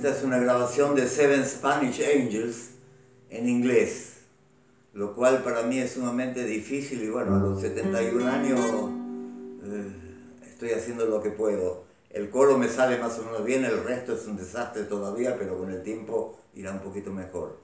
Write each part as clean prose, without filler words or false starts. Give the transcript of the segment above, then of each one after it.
Esta es una grabación de Seven Spanish Angels en inglés, lo cual para mí es sumamente difícil y bueno, a los 71 años estoy haciendo lo que puedo. El coro me sale más o menos bien, el resto es un desastre todavía, pero con el tiempo irá un poquito mejor.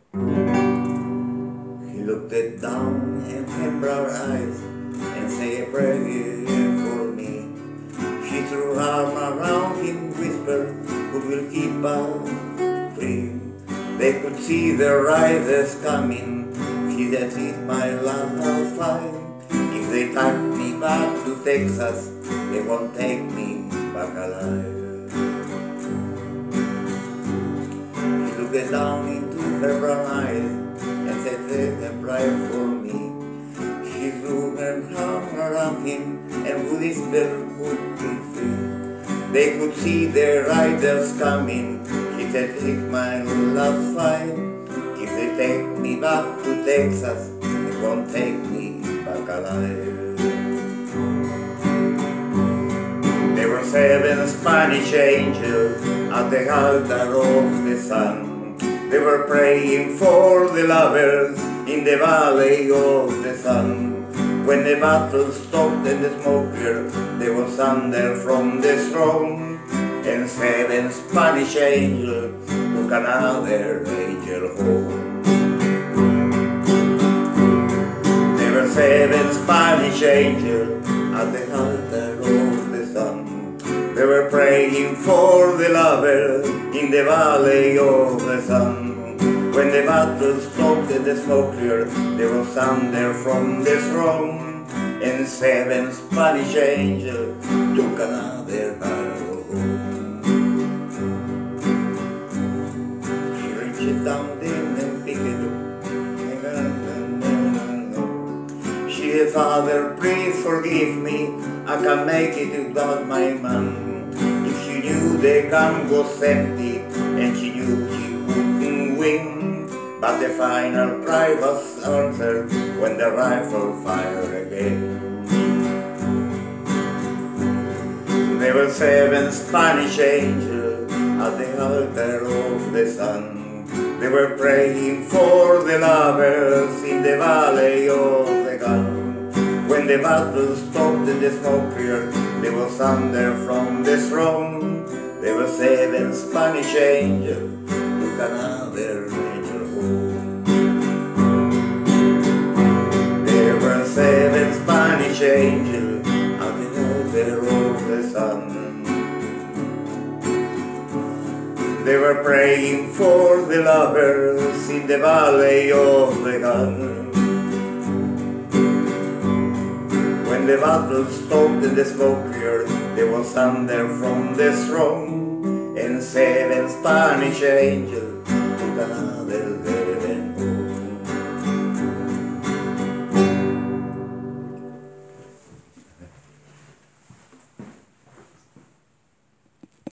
He looked down in her brown eyes and said a prayer for me. She threw her arm around him, whispered, "Who will keep us free?" They could see the riders coming. She said, "It's my love, I'll fight. If they take me back to Texas, they won't take me back alive." He looked down into her brown eyes and said, "Say a prayer for me." She threw her arm around him and whispered, "Would be free." They could see the riders coming. She said, "It's my last fight. If they take me back to Texas, they won't take me back alive." There were 7 Spanish angels at the altar of the sun. They were praying for the lovers in the valley of the sun. When the battle stopped and the smoke cleared, there was thunder from the throne, and 7 Spanish angels took another angel home. There were 7 Spanish angels at the altar of the sun. They were praying for the lovers in the valley of the sun. When the battle stopped and the smoke cleared, there was thunder from the throne, and 7 Spanish angels took another arrow home. She reached down in and picked it up. She said, "Father, please forgive me, I can't make it without my man." If she knew the gun was empty, and she knew she wouldn't win, but the final cry was answered when the rifle fired again. There were 7 Spanish angels at the altar of the sun. They were praying for the lovers in the valley of the gun. When the battle stopped and the smoke cleared, there was thunder from the throne. There were 7 Spanish angels took another angel home. There were 7 Spanish angels at the altar of the sun. They were praying for the lovers in the valley of the gun. When the battle stopped and the smoke cleared, there was thunder from the throne, and 7 Spanish angels took another